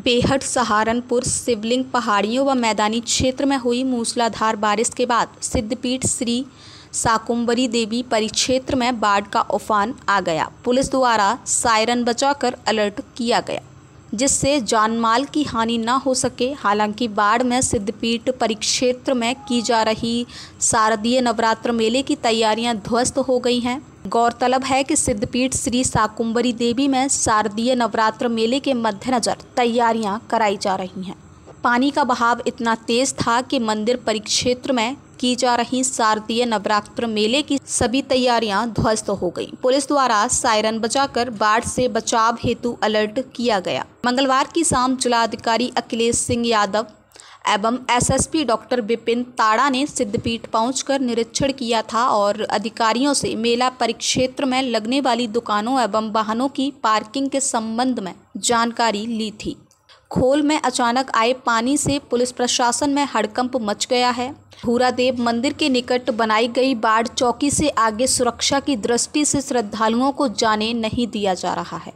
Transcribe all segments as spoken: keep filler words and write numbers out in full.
बेहट सहारनपुर शिवलिंग पहाड़ियों व मैदानी क्षेत्र में हुई मूसलाधार बारिश के बाद सिद्धपीठ श्री शाकुंभरी देवी परिक्षेत्र में बाढ़ का उफान आ गया। पुलिस द्वारा सायरन बजाकर अलर्ट किया गया जिससे जानमाल की हानि न हो सके। हालांकि बाढ़ में सिद्धपीठ परिक्षेत्र में की जा रही शारदीय नवरात्र मेले की तैयारियां ध्वस्त हो गई हैं। गौरतलब है कि सिद्धपीठ श्री शाकुंभरी देवी में शारदीय नवरात्र मेले के मद्देनजर तैयारियां कराई जा रही हैं। पानी का बहाव इतना तेज था कि मंदिर परिक्षेत्र में की जा रही शारदीय नवरात्र मेले की सभी तैयारियां ध्वस्त हो गईं। पुलिस द्वारा सायरन बजाकर बाढ़ से बचाव हेतु अलर्ट किया गया। मंगलवार की शाम जिलाधिकारी अखिलेश सिंह यादव एवं एसएसपी डॉक्टर विपिन ताड़ा ने सिद्धपीठ पहुंचकर निरीक्षण किया था और अधिकारियों से मेला परिक्षेत्र में लगने वाली दुकानों एवं वाहनों की पार्किंग के संबंध में जानकारी ली थी। खोल में अचानक आए पानी से पुलिस प्रशासन में हड़कंप मच गया है। भूरादेव मंदिर के निकट बनाई गई बाढ़ चौकी से आगे सुरक्षा की दृष्टि से श्रद्धालुओं को जाने नहीं दिया जा रहा है।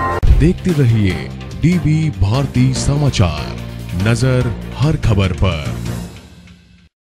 देखते रहिए डीवी भारती समाचार, नजर हर खबर पर।